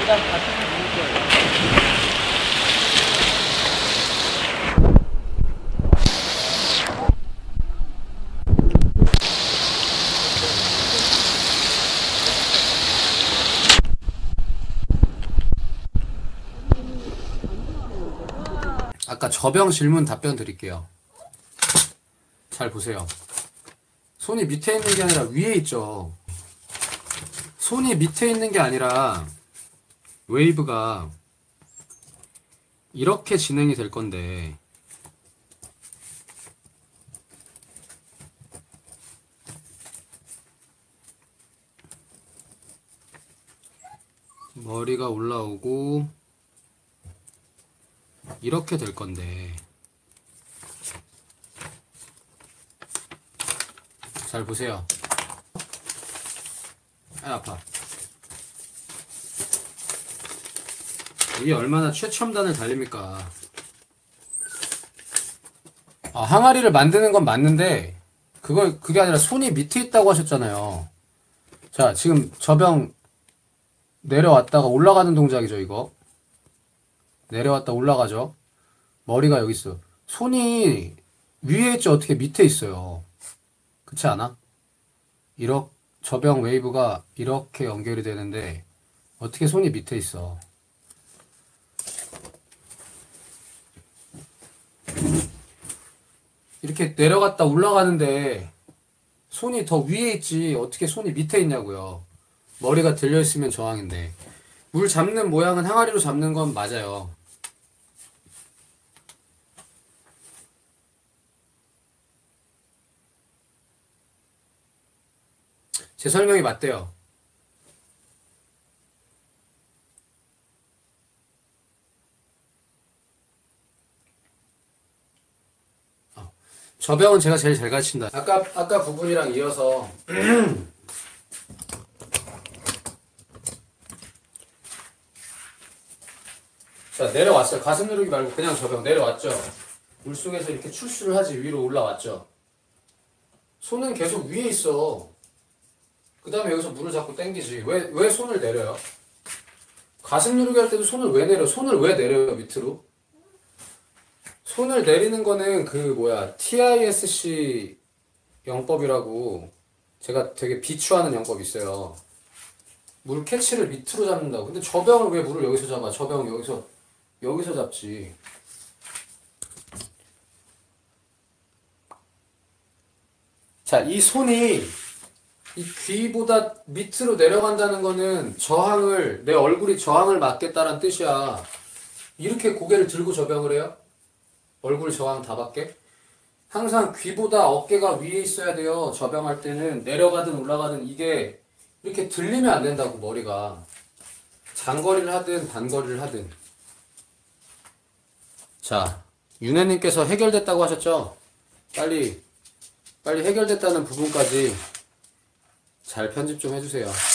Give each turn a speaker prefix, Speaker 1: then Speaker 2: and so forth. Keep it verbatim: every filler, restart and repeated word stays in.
Speaker 1: 그냥 같이 먹을 거예요.
Speaker 2: 아까 저병 질문 답변 드릴게요. 잘 보세요. 손이 밑에 있는 게 아니라 위에 있죠. 손이 밑에 있는 게 아니라 웨이브가 이렇게 진행이 될 건데 머리가 올라오고 이렇게 될 건데 잘 보세요. 아, 아파. 이게 얼마나 최첨단을 달립니까? 아, 항아리를 만드는 건 맞는데 그걸 그게 아니라 손이 밑에 있다고 하셨잖아요. 자, 지금 저병 내려왔다가 올라가는 동작이죠, 이거. 내려왔다 올라가죠. 머리가 여기 있어. 손이 위에 있죠. 어떻게 밑에 있어요. 그렇지 않아? 이렇게 저병 웨이브가 이렇게 연결이 되는데 어떻게 손이 밑에 있어. 이렇게 내려갔다 올라가는데 손이 더 위에 있지 어떻게 손이 밑에 있냐고요. 머리가 들려있으면 저항인데. 물 잡는 모양은 항아리로 잡는 건 맞아요. 제 설명이 맞대요. 어, 저병은 제가 제일 잘 가르친다. 아까 아까 부분이랑 이어서 자, 내려왔어요. 가슴 누르기 말고 그냥 저병 내려왔죠. 물속에서 이렇게 출수를 하지. 위로 올라왔죠. 손은 계속 위에 있어. 그 다음에 여기서 물을 자꾸 당기지. 왜, 왜 손을 내려요? 가슴 누르기 할 때도 손을 왜 내려? 손을 왜 내려요, 밑으로? 손을 내리는 거는 그 뭐야 티아이에스씨 영법이라고 제가 되게 비추하는 영법이 있어요. 물 캐치를 밑으로 잡는다고. 근데 저병을 왜 물을 여기서 잡아? 저병 여기서 여기서 잡지. 자, 이 손이 이 귀보다 밑으로 내려간다는 거는 저항을, 내 얼굴이 저항을 맞겠다는 뜻이야. 이렇게 고개를 들고 저병을 해요? 얼굴 저항 다 받게? 항상 귀보다 어깨가 위에 있어야 돼요. 저병할 때는 내려가든 올라가든 이게 이렇게 들리면 안 된다고, 머리가. 장거리를 하든 단거리를 하든. 자, 윤혜님께서 해결됐다고 하셨죠? 빨리 빨리 해결됐다는 부분까지 잘 편집 좀 해주세요.